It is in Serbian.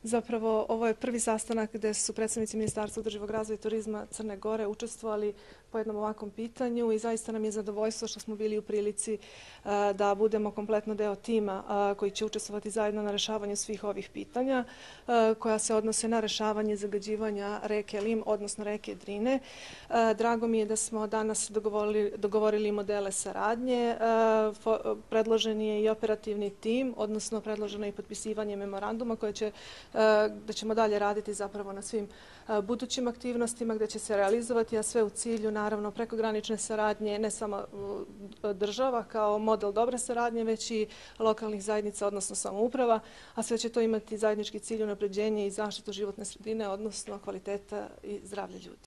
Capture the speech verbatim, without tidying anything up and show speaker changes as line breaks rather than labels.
Zapravo, ovo je prvi sastanak gde su predstavnici Ministarstva održivog razvoja i turizma Crne Gore učestvovali po jednom ovakvom pitanju i zaista nam je zadovoljstvo što smo bili u prilici da budemo kompletno deo tima koji će učestvovati zajedno na rešavanju svih ovih pitanja koja se odnose na rešavanje zagađivanja reke Lim, odnosno reke Drine. Drago mi je da smo danas dogovorili, dogovorili modele saradnje. Predložen je i operativni tim, odnosno predloženo je i potpisivanje memoranduma koje će da ćemo dalje raditi zapravo na svim budućim aktivnostima gde će se realizovati, a sve u cilju naravno prekogranične saradnje ne samo država kao model dobre saradnje, već i lokalnih zajednica, odnosno samouprava, a sve će to imati zajednički cilj unapređenje i zaštitu životne sredine, odnosno kvaliteta i zdravlja ljudi.